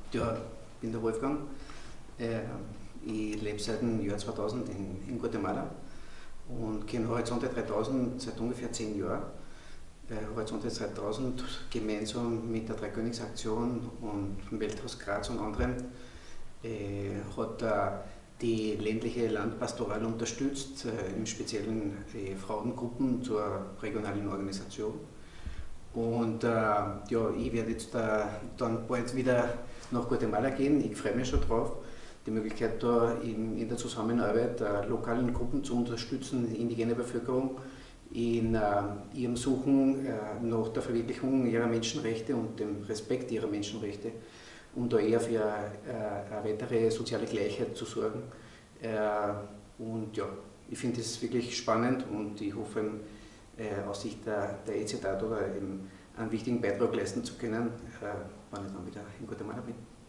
Ja, ich bin der Wolfgang. Ich lebe seit dem Jahr 2000 in Guatemala und kenne Horizonte 3000 seit ungefähr 10 Jahren. Horizonte 3000 gemeinsam mit der Dreikönigsaktion und dem Welthaus Graz und anderen hat die ländliche Landpastoral unterstützt, im Speziellen Frauengruppen zur regionalen Organisation. Und ja, ich werde jetzt dann bald wieder nach Guatemala gehen. Ich freue mich schon drauf, die Möglichkeit da in der Zusammenarbeit lokalen Gruppen zu unterstützen, die indigene Bevölkerung in ihrem Suchen nach der Verwirklichung ihrer Menschenrechte und dem Respekt ihrer Menschenrechte, um da eher für eine weitere soziale Gleichheit zu sorgen. Und ja, ich finde es wirklich spannend und ich hoffe, aus Sicht der EZ da einen wichtigen Beitrag leisten zu können, wenn ich dann wieder in Guatemala bin.